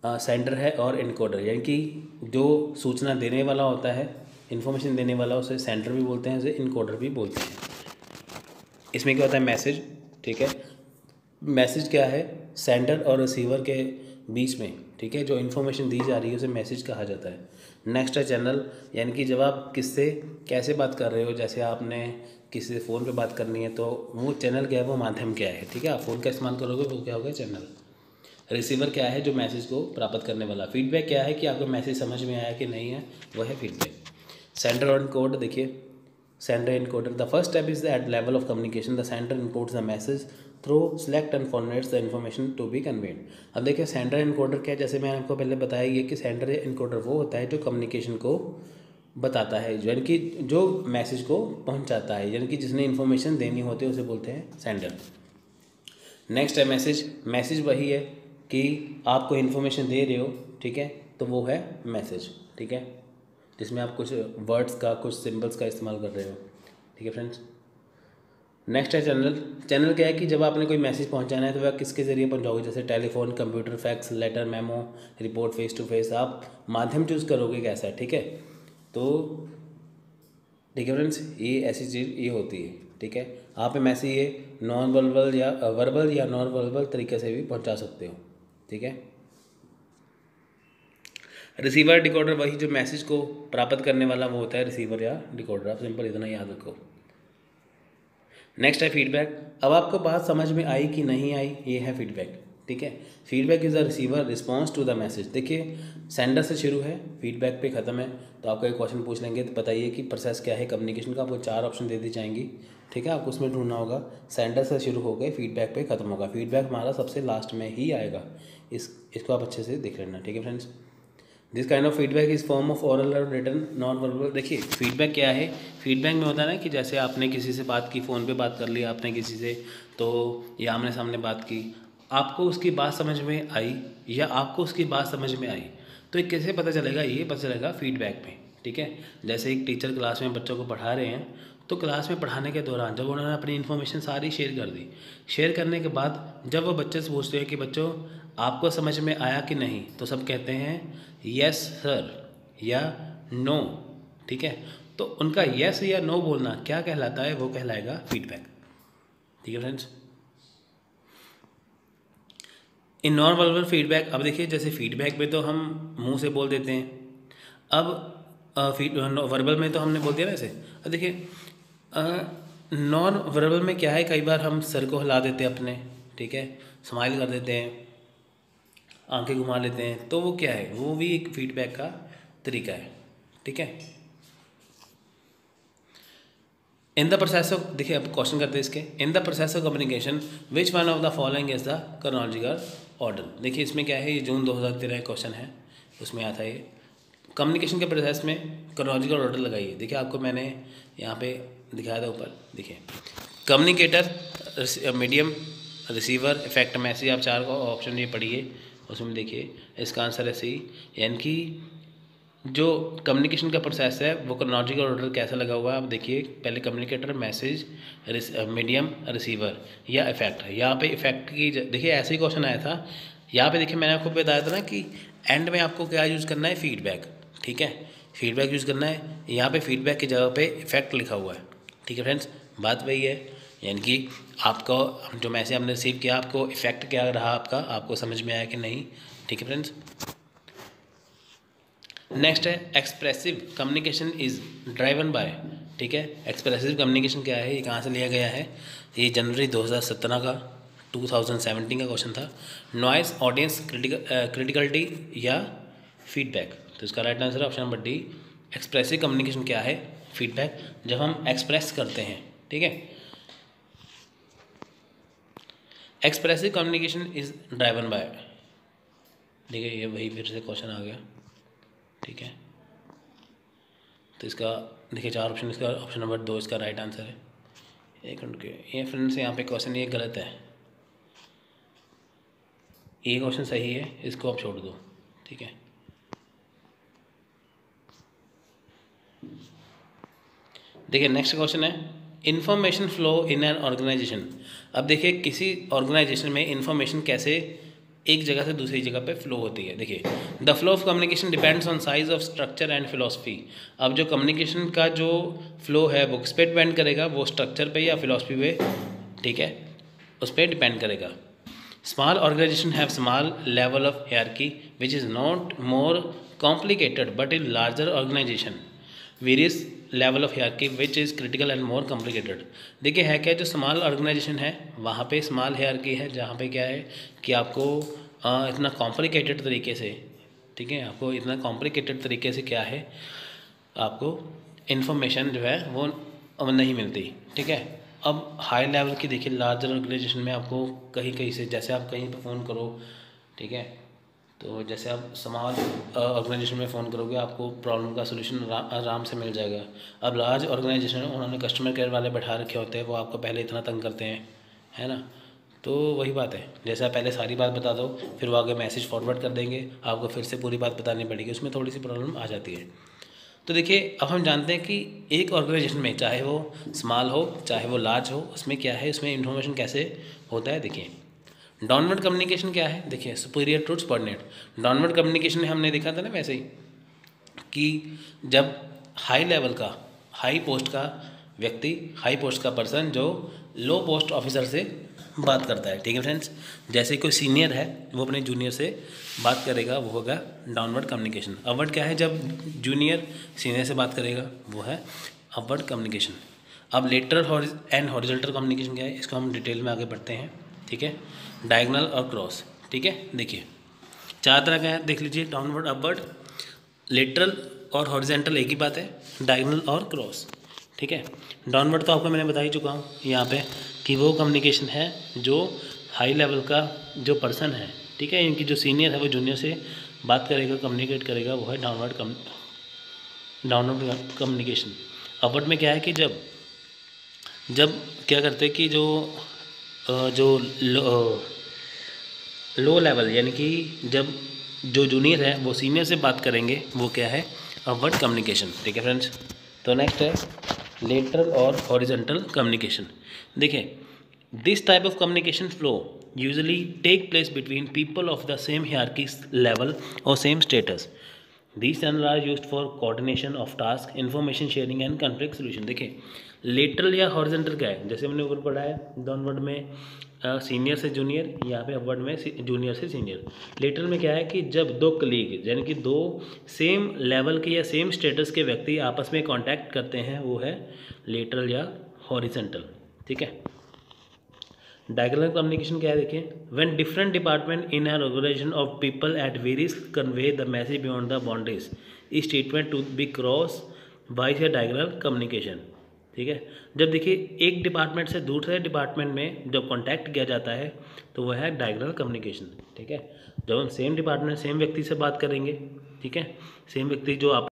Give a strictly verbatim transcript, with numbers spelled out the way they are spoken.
Sender है और encoder, यानी कि जो सूचना देने वाला होता है, इन्फॉर्मेशन देने वाला, उसे सेंडर भी बोलते हैं, उसे इनकोडर भी बोलते हैं। इसमें क्या होता है, मैसेज, ठीक है। मैसेज क्या है, सेंडर और रिसीवर के बीच में, ठीक है, जो इन्फॉर्मेशन दी जा रही है उसे मैसेज कहा जाता है। नेक्स्ट है चैनल, यानी कि जब आप किससे कैसे बात कर रहे हो, जैसे आपने किसी से फ़ोन पे बात करनी है तो वो चैनल क्या है, वो माध्यम क्या है, ठीक है। आप फ़ोन का इस्तेमाल करोगे वो क्या होगा, चैनल। रिसीवर क्या है, जो मैसेज को प्राप्त करने वाला। फीडबैक क्या है कि आपको मैसेज समझ में आया कि नहीं है, वह है फीडबैक। सेंडर और इनकोडर, देखिए sender encoder, the first step is the at level of communication, the sender encodes the message through select and formats the information to be conveyed. अब देखिए सेंडर इनकोडर क्या है, जैसे मैंने आपको पहले बताया ये कि सेंडर या इनकोडर वो होता है जो कम्युनिकेशन को बताता है, यानी कि जो मैसेज को पहुंचाता है, यानी कि जिसने इन्फॉर्मेशन देनी होती है उसे बोलते हैं सेंडर। नेक्स्ट है मैसेज। मैसेज वही है कि आपको इन्फॉर्मेशन दे रहे हो, ठीक है, तो वो है मैसेज, ठीक है, जिसमें आप कुछ वर्ड्स का, कुछ सिंबल्स का इस्तेमाल कर रहे हो, ठीक है फ्रेंड्स। नेक्स्ट है चैनल। चैनल क्या है कि जब आपने कोई मैसेज पहुंचाना है तो वह किसके ज़रिए पहुंचाओगे, जैसे telephone, computer, fax, letter, memo, report, face to face, आप माध्यम चूज़ करोगे कैसा है, ठीक है। तो ठीक है फ्रेंड्स, ये ऐसी चीज़ ये होती है, ठीक है। आप मैसेज ये नॉन वर्बल या वर्बल या नॉन वर्बल तरीके से भी पहुंचा सकते हो, ठीक है। रिसीवर डिकोडर, वही जो मैसेज को प्राप्त करने वाला वो होता है रिसीवर या डिकोडर, आप सिंपल इतना याद रखो। नेक्स्ट है फीडबैक। अब आपको बात समझ में आई कि नहीं आई, ये है फीडबैक, ठीक है। Feedback is the receiver response to the message. देखिए सेंडर से शुरू है, फीडबैक पे ख़त्म है। तो आपको एक क्वेश्चन पूछ लेंगे तो बताइए कि प्रोसेस क्या है कम्युनिकेशन का, आपको चार ऑप्शन दे दी जाएंगी, ठीक है। आपको उसमें ढूंढना होगा, सेंडर से शुरू हो गए फीडबैक पे ख़त्म होगा। फीडबैक हमारा सबसे लास्ट में ही आएगा, इस इसको आप अच्छे से देख लेना, ठीक है friends. This kind of feedback is form of oral और रिटन नॉन वर्बल। देखिए फीडबैक क्या है, फीडबैक में होता है ना कि जैसे आपने किसी से बात की, फ़ोन पे बात कर ली आपने किसी से, तो या आमने सामने बात की, आपको उसकी बात समझ में आई या आपको उसकी बात समझ में आई, तो ये कैसे पता चलेगा, ये पता चलेगा फीडबैक में, ठीक है। जैसे एक टीचर क्लास में बच्चों को पढ़ा रहे हैं, तो क्लास में पढ़ाने के दौरान जब उन्होंने अपनी इन्फॉर्मेशन सारी शेयर कर दी, शेयर करने के बाद जब वो बच्चे से पूछते हैं कि बच्चों आपको समझ में आया कि नहीं, तो सब कहते हैं यस सर या नो, ठीक है। तो उनका यस या नो बोलना क्या कहलाता है, वो कहलाएगा फीडबैक, ठीक है friends. In non verbal feedback, अब देखिए जैसे फीडबैक में तो हम मुंह से बोल देते हैं, अब फीड वर्बल में तो हमने बोल दिया वैसे। अब देखिए नॉन वर्बल में क्या है, कई बार हम सर को हिला देते हैं अपने, ठीक है, स्माइल कर देते हैं, आंखें घुमा लेते हैं, तो वो क्या है, वो भी एक फीडबैक का तरीका है, ठीक है। इन द प्रोसेस ऑफ, देखिए अब क्वेश्चन करते हैं इसके, in the process of communication which one of the following is the chronological order. देखिए इसमें क्या है, ये जून दो हज़ार तेरह का क्वेश्चन है, उसमें आता है ये कम्युनिकेशन के प्रोसेस में क्रोनोलॉजिकल ऑर्डर लगाइए। देखिए आपको मैंने यहाँ पे दिखाया था ऊपर, देखिए communicator, medium, receiver, effect, message, आप चार ऑप्शन ये पढ़िए, उसमें देखिए इसका आंसर है सी, यानी कि जो कम्युनिकेशन का प्रोसेस है वो क्रोनोलॉजिकल ऑर्डर कैसा लगा हुआ है, आप देखिए पहले कम्युनिकेटर, मैसेज, मीडियम, रिसीवर या इफेक्ट है। यहाँ पे इफेक्ट की देखिए ऐसे ही क्वेश्चन आया था, यहाँ पे देखिए मैंने आपको बताया था ना कि एंड में आपको क्या यूज़ करना है, फीडबैक, ठीक है, फीडबैक यूज़ करना है। यहाँ पे फीडबैक की जगह पे इफेक्ट लिखा हुआ है, ठीक है फ्रेंड्स, बात वही है, यानी कि आपको जो मैसेज हमने रिसीव किया, आपको इफेक्ट क्या रहा आपका, आपको समझ में आया कि नहीं, ठीक है फ्रेंड्स। नेक्स्ट है expressive communication is driven by, ठीक है। एक्सप्रेसिव कम्युनिकेशन क्या है, ये कहाँ से लिया गया है, ये जनवरी दो हज़ार सत्रह का दो हज़ार सत्रह का क्वेश्चन था। नॉइस, ऑडियंस, क्रिटिकल क्रिटिकलिटी या फीडबैक, तो इसका राइट आंसर है option number D. Expressive communication क्या है, फीडबैक, जब हम एक्सप्रेस करते हैं, ठीक है। Expressive communication is driven by, ठीक है, ये वही फिर से क्वेश्चन आ गया, ठीक है। तो इसका देखिए चार ऑप्शन, इसका ऑप्शन नंबर दो इसका राइट आंसर है। एक मिनट के, ये फ्रेंड्स यहाँ पे क्वेश्चन ये गलत है, ये क्वेश्चन सही है, इसको आप छोड़ दो, ठीक है। देखिए नेक्स्ट क्वेश्चन है information flow in an organisation. अब देखिए किसी ऑर्गेनाइजेशन में इंफॉर्मेशन कैसे एक जगह से दूसरी जगह पे फ्लो होती है। देखिए, the flow of communication depends on size of structure and philosophy. अब जो कम्युनिकेशन का जो फ्लो है वो किस पे डिपेंड करेगा, वो स्ट्रक्चर पे या फिलोसफी पे, ठीक है, उस पर डिपेंड करेगा। Small organisation have small level of hierarchy which is not more complicated but in larger organisation various level of hierarchy which is critical and more complicated. देखिए है क्या, जो स्मॉल ऑर्गेनाइजेशन है वहाँ पे स्मॉल हायरार्की है, जहाँ पे क्या है कि आपको आ, इतना कॉम्प्लिकेटेड तरीके से, ठीक है, आपको इतना कॉम्प्लिकेटेड तरीके से क्या है, आपको इन्फॉर्मेशन जो है वो नहीं मिलती, ठीक है। अब हाई लेवल की देखिए, लार्जर ऑर्गेनाइजेशन में आपको कहीं कहीं से, जैसे आप कहीं पर फ़ोन करो, ठीक है, तो जैसे आप स्मॉल ऑर्गेनाइजेशन में फ़ोन करोगे आपको प्रॉब्लम का सोल्यूशन आराम से मिल जाएगा। अब लार्ज ऑर्गेनाइजेशन उन्होंने कस्टमर केयर वाले बैठा रखे होते हैं, वो आपको पहले इतना तंग करते हैं, है ना। तो वही बात है, जैसे आप पहले सारी बात बता दो, फिर वो आगे मैसेज फॉरवर्ड कर देंगे, आपको फिर से पूरी बात बतानी पड़ेगी, उसमें थोड़ी सी प्रॉब्लम आ जाती है। तो देखिए, अब हम जानते हैं कि एक ऑर्गेनाइजेशन में चाहे वो स्मॉल हो चाहे वो लार्ज हो, उसमें क्या है, उसमें इन्फॉर्मेशन कैसे होता है। देखिए, डाउनवर्ड कम्युनिकेशन क्या है, देखिए superior to subordinate. Downward communication में हमने देखा था ना वैसे ही कि जब हाई लेवल का, हाई पोस्ट का व्यक्ति, हाई पोस्ट का पर्सन जो लो पोस्ट ऑफिसर से बात करता है, ठीक है फ्रेंड्स। जैसे कोई सीनियर है वो अपने जूनियर से बात करेगा, वो होगा डाउनवर्ड कम्युनिकेशन। अपवर्ड क्या है, जब जूनियर सीनियर से बात करेगा, वो है अपवर्ड कम्युनिकेशन। अब लेटरल एंड हॉरिजॉन्टल कम्युनिकेशन क्या है, इसको हम डिटेल में आगे बढ़ते हैं, ठीक है। डायगोनल और क्रॉस, ठीक है। देखिए चार तरह का है, देख लीजिए, डाउनवर्ड, अपवर्ड, लेटरल और हॉरिजॉन्टल एक ही बात है, डायगोनल और क्रॉस, ठीक है। डाउनवर्ड तो आपको मैंने बता ही चुका हूँ यहाँ पे कि वो कम्युनिकेशन है जो हाई लेवल का जो पर्सन है, ठीक है, इनकी जो सीनियर है वो जूनियर से बात करेगा, कम्युनिकेट करेगा, वो है डाउनवर्ड कम डाउनवर्ड कम्युनिकेशन। अपवर्ड में क्या है कि जब जब क्या करते हैं कि जो जो लो, लो लेवल, यानी कि जब जो जूनियर है वो सीनियर से बात करेंगे, वो क्या है, अपवर्ड कम्युनिकेशन, ठीक है फ्रेंड्स। तो नेक्स्ट है लेटरल और हॉरिजॉन्टल कम्युनिकेशन। देखिए, this type of communication flow usually take place between people of the same hierarchy level और same status. These channels are used for coordination of task, information sharing and conflict solution। देखिए, lateral या horizontal क्या है, जैसे हमने ऊपर पढ़ा है डाउनवर्ड में सीनियर से जूनियर, यहाँ पे अपवर्ड में जूनियर से सीनियर। लेटरल में क्या है कि जब दो कलीग, यानी कि दो सेम लेवल के या सेम स्टेटस के व्यक्ति आपस में कांटेक्ट करते हैं, वो है लेटरल या हॉरिजॉन्टल, ठीक है। डायगोनल कम्युनिकेशन क्या है, देखिए, when different department in an organisation of people at various convey the message beyond the boundaries इस statement to be cross by a diagonal communication, ठीक है। जब देखिए एक डिपार्टमेंट से दूसरे डिपार्टमेंट में जब कॉन्टैक्ट किया जाता है तो वह है डायगोनल कम्युनिकेशन, ठीक है। जब हम सेम डिपार्टमेंट सेम व्यक्ति से बात करेंगे, ठीक है, सेम व्यक्ति जो आप